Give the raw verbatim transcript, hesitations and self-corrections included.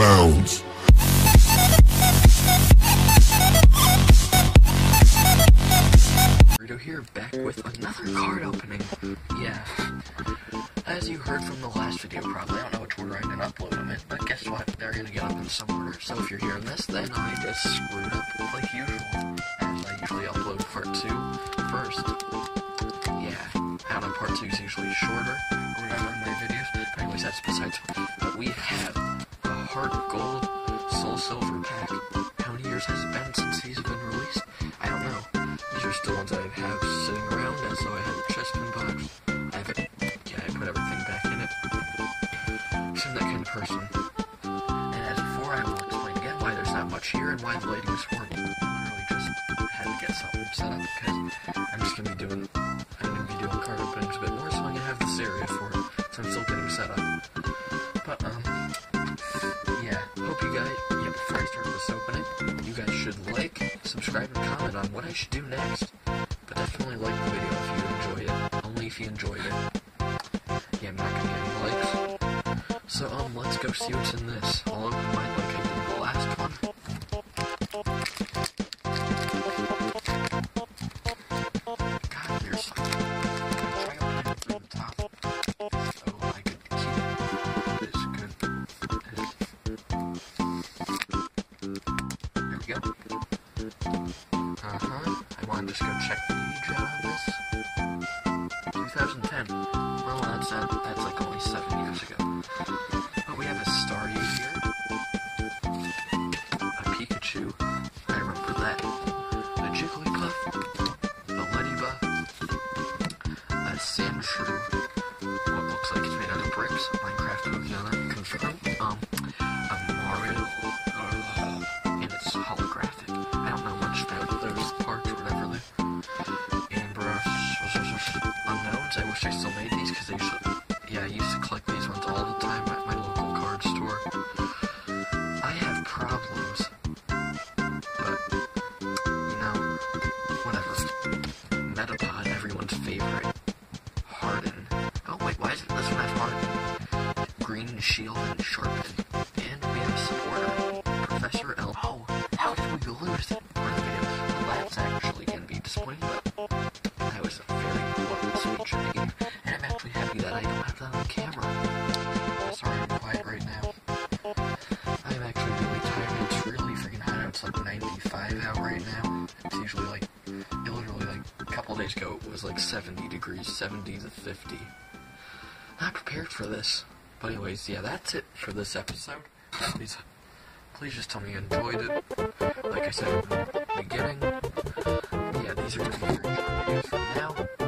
bounds. Rito here, back with another card opening. Yeah, as you heard from the last video, probably, I don't know which order I'm gonna upload them in, but guess what? They're gonna get up in some order. So if you're hearing this, then I just screwed up like usual, as I usually upload part two first. Yeah, I don't know, part two is usually shorter or whatever in my videos. But anyways, that's besides. But we have a Heart Gold Soul Silver pack. How many years has it been since these have been released? I don't know. These are still ones I have sitting around, as though I had a chest pin box. I have it. Yeah, I put everything back in it. So I'm that kind of person. And as before, I will explain again why there's not much here and why the lighting is horrible. I literally just had to get something set up because I'm just gonna be doing. I'm gonna be doing card openings a bit more, so I'm gonna have this area for it. So I'm still getting set up. But um, yeah. Hope you guys. Yeah. Before I start this opening, you guys should like, subscribe, and comment on what I should do next. But definitely like the video if you enjoyed it. Only if you enjoyed it. Yeah, I'm not gonna get any likes. So, um, let's go see what's in this. I'll open mine like I did the last one. God, you're so... Try opening it through the top. So I could keep this good. There we go. Uh-huh. I want to just go check the age out on this. twenty ten. Well, that's uh, that's like only seven years ago. But we have a Staryu here. A Pikachu. I remember that. A Jigglypuff. A Ladybug. A Sandshrew. What looks like it's made out of bricks. Minecraft Louisiana. Confirm. Um, a Mario. Uh, and it's holographic. I don't know much about those parts or whatever they Amber Unknowns. I wish I still made these because they should. Yeah, I used to collect these ones all the time at my local card store. I have problems, but you know, whatever. Metapod, everyone's favorite. Harden. Oh wait, why isn't this one have Harden? Green Shield and Sharpen. And we have a supporter, Professor L. Oh, how did we lose that part of the video? Well, that's actually going to be disappointing, but that was a very important speech I gave, and I'm actually happy that I don't have that on camera. Sorry I'm quiet right now. I'm actually really tired. It's really freaking hot out. It's like ninety-five out right now. It's usually like, it literally like a couple days ago it was like seventy degrees, seventy to fifty. Not prepared for this. But anyways, yeah, that's it for this episode. Please, please just tell me you enjoyed it. Like I said in the beginning, yeah, these are going to be your videos from now.